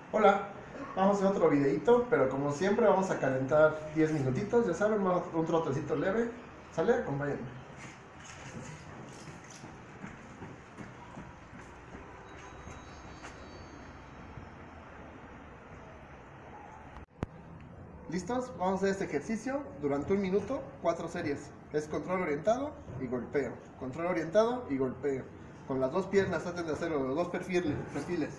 Hola, vamos a hacer otro videito, pero como siempre vamos a calentar 10 minutitos, ya saben, un trotecito leve. ¿Sale? Acompáñenme. ¿Listos? Vamos a hacer este ejercicio durante un minuto, 4 series. Es control orientado y golpeo. Control orientado y golpeo. Con las dos piernas traten de hacerlo, los dos perfiles.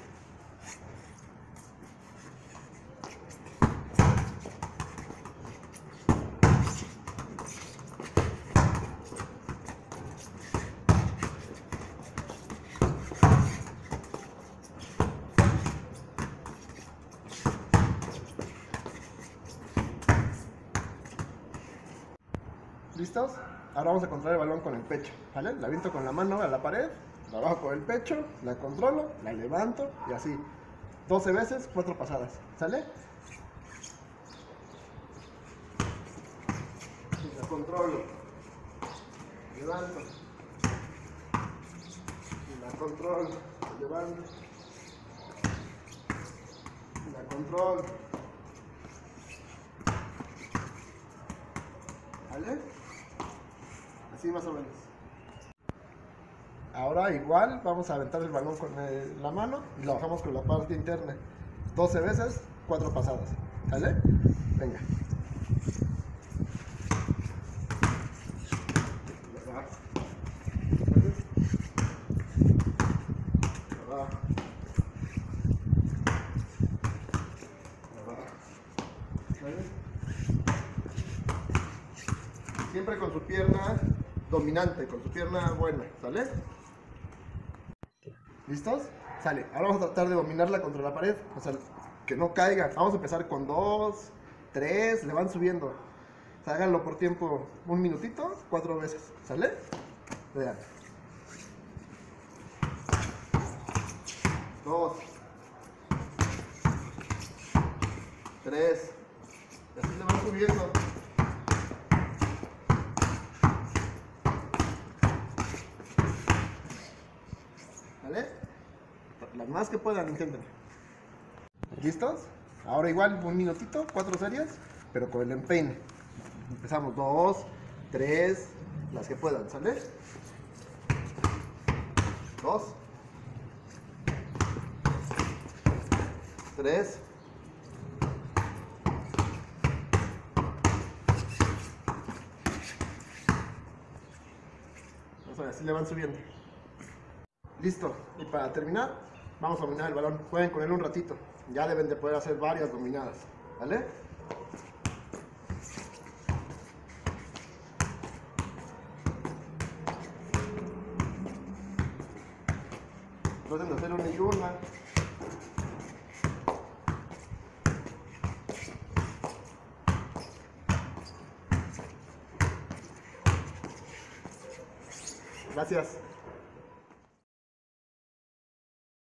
¿Listos? Ahora vamos a controlar el balón con el pecho, ¿vale? La aviento con la mano a la pared, la bajo con el pecho, la controlo, la levanto y así. 12 veces, 4 pasadas, ¿sale? Y la controlo, levanto, y la controlo, levanto, y la controlo, ¿vale? Así más o menos. Ahora igual vamos a aventar el balón con la mano y lo bajamos con la parte interna. 12 veces, 4 pasadas. ¿Sale? Venga. Siempre con su pierna dominante, con su pierna buena, ¿sale? ¿Listos? Sale. Ahora vamos a tratar de dominarla contra la pared, o sea, que no caiga. Vamos a empezar con 2, 3, le van subiendo. O sea, háganlo por tiempo, un minutito, 4 veces, ¿sale? Vean. 2, 3, y así le van subiendo. ¿Vale? Las más que puedan, intenten. ¿Listos? Ahora igual, un minutito, 4 series, pero con el empeine. Empezamos 2, 3, las que puedan, ¿sale? 2, 3, así le van subiendo. Listo, y para terminar, vamos a dominar el balón. Jueguen con él un ratito, ya deben de poder hacer varias dominadas, ¿vale? Traten de hacer una y una. Gracias.